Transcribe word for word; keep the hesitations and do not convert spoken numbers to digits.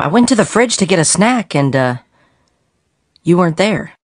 I went to the fridge to get a snack and, uh, you weren't there.